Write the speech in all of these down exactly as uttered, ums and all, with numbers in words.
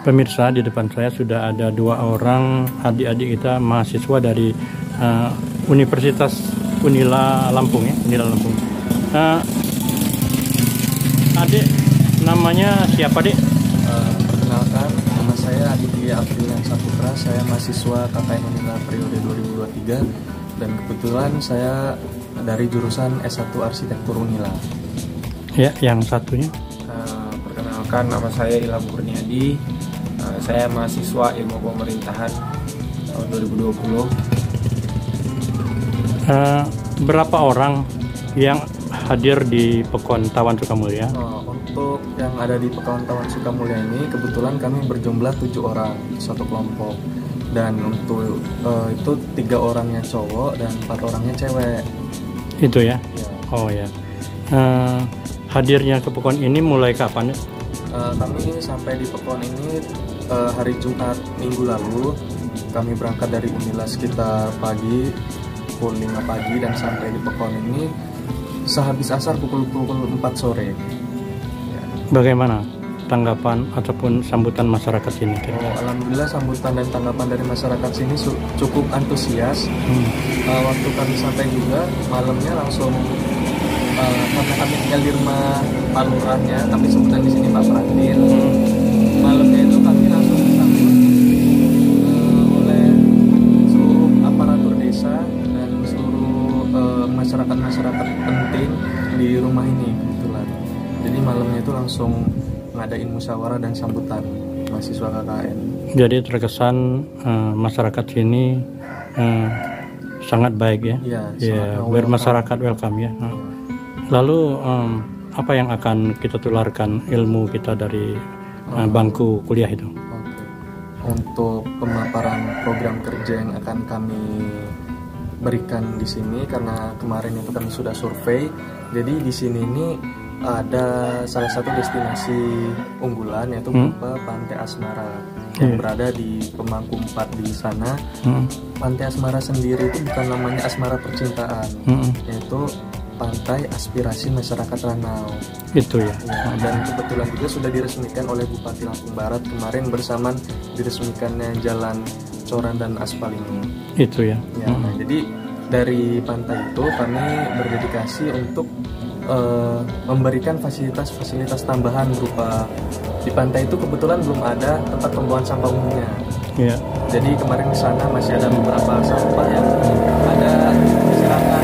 Pemirsa, di depan saya sudah ada dua orang adik-adik kita mahasiswa dari uh, Universitas Unila Lampung ya, Unila Lampung. Uh, adik, namanya siapa dek? Uh, perkenalkan, nama saya Aditya Aprilian Saputra. Saya mahasiswa K K N Unila periode dua ribu dua puluh tiga dan kebetulan saya dari jurusan S satu Arsitektur Unila. Ya, yang satunya? Uh, perkenalkan, nama saya Ilham Kurniadi. Uh, saya mahasiswa Ilmu Pemerintahan tahun dua ribu dua puluh. Uh, berapa orang yang hadir di Pekon Tawan Sukamulya? Uh, untuk yang ada di Pekon Tawan Sukamulya ini kebetulan kami berjumlah tujuh orang satu kelompok. Dan untuk uh, itu tiga orangnya cowok dan empat orangnya cewek. Itu ya? Ya. Oh ya. Uh, hadirnya ke Pekon ini mulai kapan ya? Uh, kami sampai di Pekon ini uh, hari Jumat minggu lalu. Kami berangkat dari Unila sekitar pagi pukul lima pagi dan sampai di Pekon ini sehabis asar pukul pukul empat sore. Ya. Bagaimana tanggapan ataupun sambutan masyarakat sini? Oh, alhamdulillah sambutan dan tanggapan dari masyarakat sini cukup antusias. Hmm. Uh, waktu kami sampai juga malamnya langsung uh, karena kami tinggal di rumah Pak Lurahnya, kami sebutan di sini Pak Pratin. Hmm. Malamnya itu kami langsung disambut uh, oleh seluruh aparatur desa dan seluruh uh, masyarakat-masyarakat penting di rumah ini kebetulan. Jadi malamnya itu langsung ngadain musyawarah dan sambutan mahasiswa K K N. Jadi terkesan uh, masyarakat sini uh, sangat baik ya. Iya, ya, bermasyarakat welcome ya. Uh. Lalu um, apa yang akan kita tularkan ilmu kita dari uh, bangku kuliah itu? Oke. Untuk pemaparan program kerja yang akan kami berikan di sini karena kemarin itu kami sudah survei. Jadi di sini ini ada salah satu destinasi unggulan yaitu hmm? berupa Pantai Asmara yang yeah. berada di Pemangku empat di sana. Hmm. Pantai Asmara sendiri itu bukan namanya Asmara Percintaan, hmm. yaitu Pantai Aspirasi Masyarakat Ranau. Itu ya. ya. Dan kebetulan juga sudah diresmikan oleh Bupati Lampung Barat kemarin bersamaan diresmikannya Jalan Coran dan Aspal ini. Itu ya. ya hmm. Nah, jadi dari pantai itu kami berdedikasi untuk Uh, memberikan fasilitas-fasilitas tambahan berupa di pantai itu kebetulan belum ada tempat pembuangan sampah umumnya. Yeah. Jadi kemarin di sana masih ada beberapa sampah yang ada berserakan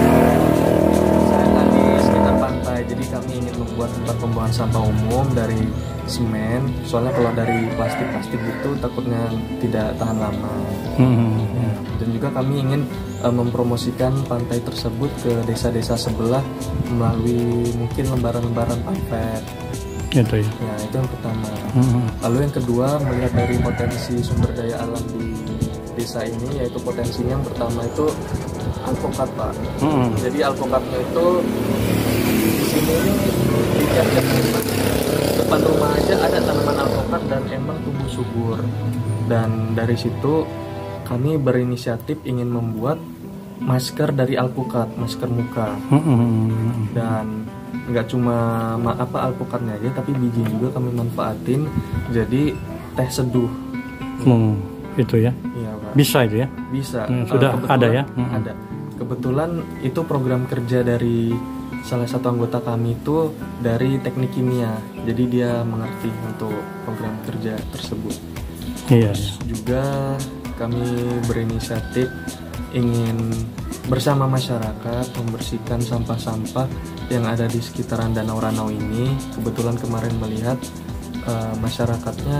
berserakan di sekitar pantai. Jadi kami ingin membuat tempat pembuangan sampah umum dari semen. Soalnya kalau dari plastik-plastik itu takutnya tidak tahan lama. Mm-hmm. Ya. Dan juga kami ingin uh, mempromosikan pantai tersebut ke desa-desa sebelah melalui mungkin lembaran-lembaran pamflet. Itu ya. Ya, itu yang pertama. Mm-hmm. Lalu yang kedua, melihat dari potensi sumber daya alam di desa ini, yaitu potensinya yang pertama itu alpukat, Pak. Mm-hmm. Jadi alpukatnya itu di sini di tiap-tiap depan rumah aja ada tanaman alpukat dan emang tumbuh subur. Dan dari situ kami berinisiatif ingin membuat masker dari alpukat, masker muka. Mm-hmm. Dan nggak cuma apa alpukatnya aja, tapi biji juga kami manfaatin jadi teh seduh. Hmm, itu ya? Iya, Pak. Bisa itu ya? Bisa. Hmm, sudah uh, ada ya? Hmm. Ada. Kebetulan itu program kerja dari salah satu anggota kami itu dari teknik kimia, jadi dia mengerti untuk program kerja tersebut. Iya. Terus juga kami berinisiatif ingin bersama masyarakat membersihkan sampah-sampah yang ada di sekitaran Danau Ranau ini. Kebetulan kemarin melihat uh, masyarakatnya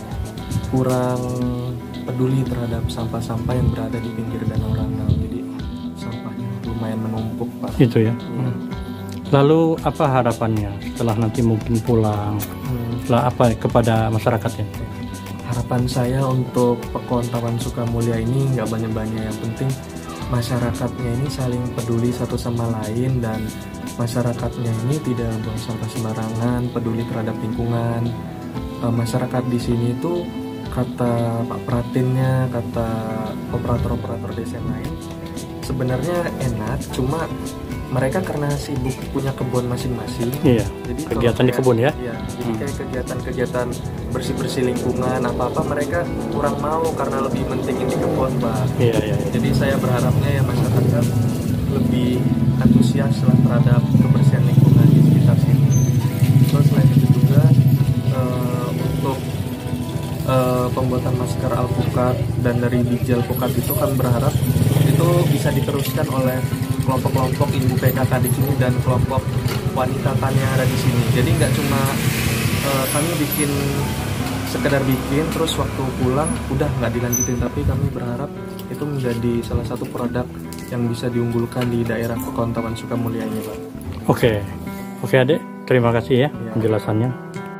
kurang peduli terhadap sampah-sampah yang berada di pinggir Danau Ranau. Jadi sampahnya lumayan menumpuk, Pak. Itu ya. Hmm. Lalu apa harapannya setelah nanti mungkin pulang? Hmm. Setelah apa kepada masyarakatnya? Harapan saya untuk Pekon Tawan Sukamulya ini nggak banyak-banyak, yang penting masyarakatnya ini saling peduli satu sama lain dan masyarakatnya ini tidak buang sampah sembarangan, peduli terhadap lingkungan. E, masyarakat di sini itu kata Pak Pratinnya, kata operator-operator desa lain sebenarnya enak, cuma mereka karena sibuk punya kebun masing-masing. Iya. Jadi kegiatan di kebun ya. Iya. Jadi Hmm. kayak kegiatan-kegiatan bersih-bersih lingkungan apa-apa mereka kurang mau karena lebih mentingin di kebun, Pak. Iya, iya, iya. Jadi saya berharapnya ya masyarakat lebih antusias lah terhadap kebersihan lingkungan di sekitar sini. Terus selain itu juga uh, untuk uh, pembuatan masker alpukat dan dari biji alpukat itu kan berharap itu bisa diteruskan oleh kelompok-kelompok ibu P K K di sini dan kelompok wanita tani yang ada di sini. Jadi nggak cuma uh, kami bikin sekedar bikin terus waktu pulang udah nggak dilanjutin, tapi kami berharap itu menjadi salah satu produk yang bisa diunggulkan di daerah Pekon Taman Sukamulya ini, Pak. Oke, oke Adek, terima kasih ya, Ya. penjelasannya.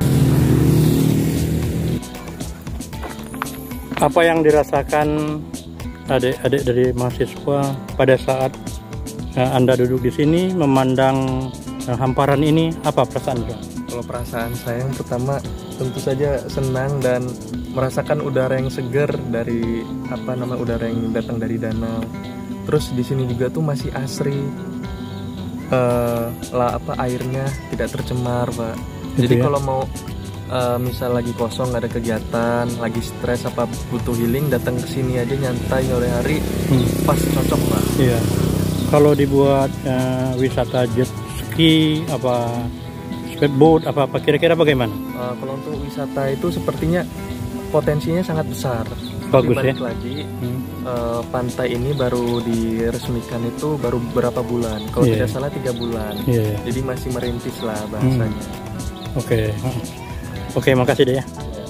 Apa yang dirasakan adik-adik dari mahasiswa pada saat uh, Anda duduk di sini memandang uh, hamparan ini, apa perasaan Anda? Kalau perasaan saya yang pertama tentu saja senang dan merasakan udara yang segar dari apa nama udara yang datang dari danau. Terus di sini juga tuh masih asri, uh, lah apa airnya tidak tercemar, Pak. Gitu Jadi ya? kalau mau uh, misal lagi kosong nggak ada kegiatan, lagi stres apa butuh healing, datang ke sini aja nyantai sore hari, Hmm. pas cocok, Pak. Iya. Kalau dibuat uh, wisata jet ski, apa speedboat, apa apa kira-kira bagaimana? Uh, kalau untuk wisata itu sepertinya potensinya sangat besar. Bagus Tapi balik ya? lagi, Hmm. uh, pantai ini baru diresmikan itu baru beberapa bulan. Kalau Iya. tidak salah tiga bulan. Iya. Jadi masih merintis lah bahasanya. Oke, oke, makasih deh ya.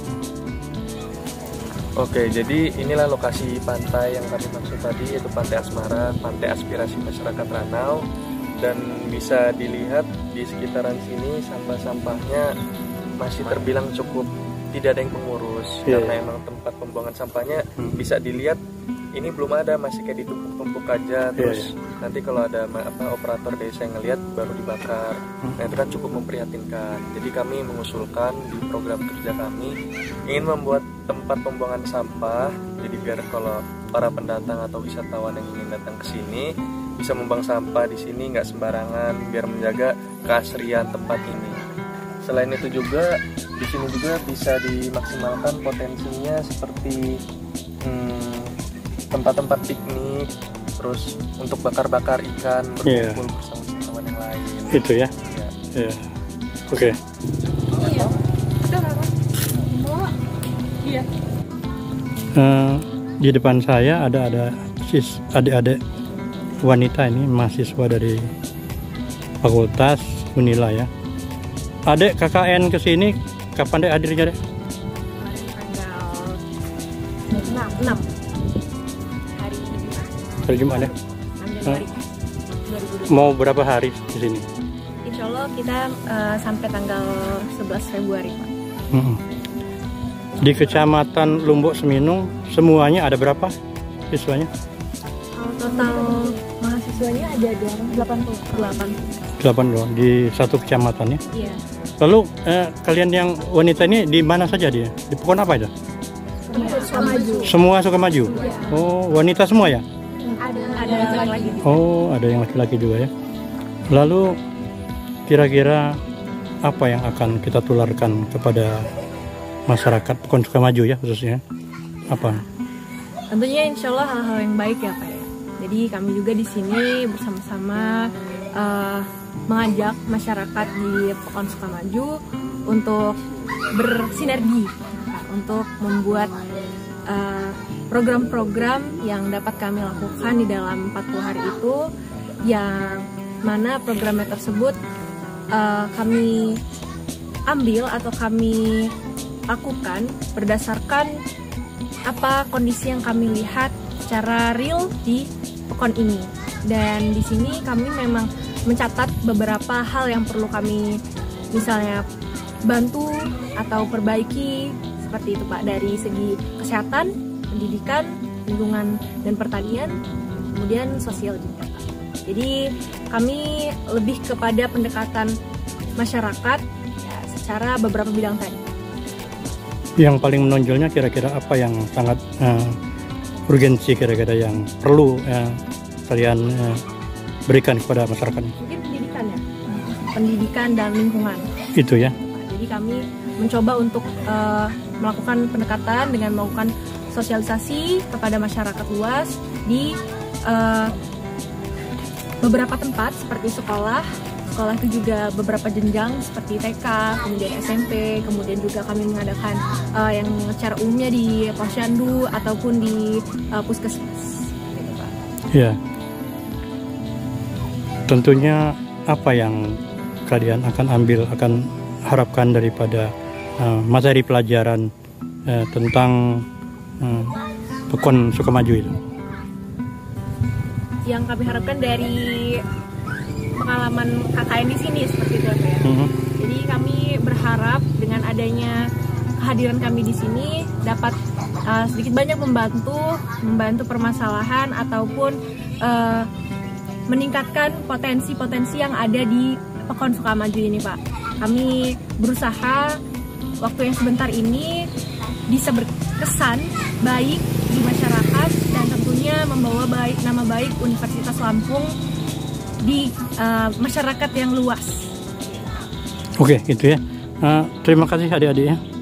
Oke, jadi inilah lokasi pantai yang kami maksud tadi, yaitu Pantai Asmara, Pantai Aspirasi Masyarakat Ranau. Dan bisa dilihat di sekitaran sini sampah-sampahnya masih terbilang cukup tidak ada yang pengurus. Iya, Karena iya. emang tempat pembuangan sampahnya Hmm. bisa dilihat ini belum ada, masih kayak ditumpuk-tumpuk aja. Terus nanti kalau ada ma- apa operator desa yang ngelihat baru dibakar. Hmm. Nah itu kan cukup memprihatinkan. Jadi kami mengusulkan di program kerja kami ingin membuat tempat pembuangan sampah. Jadi biar kalau para pendatang atau wisatawan yang ingin datang ke sini bisa membuang sampah di sini nggak sembarangan, biar menjaga keasrian tempat ini. Selain itu juga di sini juga bisa dimaksimalkan potensinya seperti hmm, tempat-tempat piknik, terus untuk bakar-bakar ikan, Iya. berkumpul bersama teman yang lain. Itu ya. Ya. Iya. Oke. Iya. Udah apa? Oh. Iya. Eh, di depan saya ada ada sis adik-adik wanita ini mahasiswa dari Fakultas Unila ya. Adek K K N kesini kapan dek hadirnya dek? Tanggal enam hari Jumat, Hari Jumat ya. enam Januari dua ribu dua puluh. Mau berapa hari di sini? Insya Allah kita eh, sampai tanggal sebelas Februari, Pak. Mm-mm. Di Kecamatan Lumbuk Seminung semuanya ada berapa siswanya? Kalau total mahasiswanya ada delapan puluh delapan. delapan doang di satu kecamatan ya. Iya. Lalu eh, kalian yang wanita ini di mana saja dia? Di Pekon apa aja? Suka maju. Semua suka maju. Oh, wanita semua ya? Ada ada lagi. Oh, ada yang laki-laki juga ya. Lalu kira-kira apa yang akan kita tularkan kepada masyarakat Pekon Sukamaju ya khususnya? Apa? Tentunya insya Allah hal-hal yang baik ya Pak ya. Jadi kami juga di sini bersama-sama eh, mengajak masyarakat di Pekon Sukamaju untuk bersinergi Pak, untuk membuat eh, program-program yang dapat kami lakukan di dalam empat puluh hari itu, yang mana programnya tersebut eh, kami ambil atau kami lakukan berdasarkan apa kondisi yang kami lihat secara real di Pekon ini. Dan di sini kami memang mencatat beberapa hal yang perlu kami misalnya bantu atau perbaiki seperti itu Pak, dari segi kesehatan, pendidikan, lingkungan dan pertanian, kemudian sosial juga Pak. Jadi kami lebih kepada pendekatan masyarakat ya, secara beberapa bidang tadi. Yang paling menonjolnya kira-kira apa yang sangat uh, urgensi kira-kira yang perlu uh, kalian uh, berikan kepada masyarakat? Mungkin pendidikan ya, pendidikan dan lingkungan. Itu ya. Jadi kami mencoba untuk uh, melakukan pendekatan dengan melakukan sosialisasi kepada masyarakat luas di uh, beberapa tempat seperti sekolah. Sekolah itu juga beberapa jenjang seperti T K, kemudian S M P, kemudian juga kami mengadakan uh, yang secara umumnya di posyandu ataupun di uh, puskesmas. Gitu, Pak. Ya. Tentunya apa yang kalian akan ambil, akan harapkan daripada uh, materi pelajaran uh, tentang uh, Pekon Sukamaju itu? Yang kami harapkan dari pengalaman K K N di sini seperti itu ya. Mm-hmm. Jadi kami berharap dengan adanya kehadiran kami di sini dapat uh, sedikit banyak membantu membantu permasalahan ataupun uh, meningkatkan potensi-potensi yang ada di Pekon Sukamaju ini, Pak. Kami berusaha waktu yang sebentar ini bisa berkesan baik di masyarakat dan tentunya membawa baik nama baik Universitas Lampung di uh, masyarakat yang luas. Oke, gitu ya. Uh, terima kasih adik-adik ya.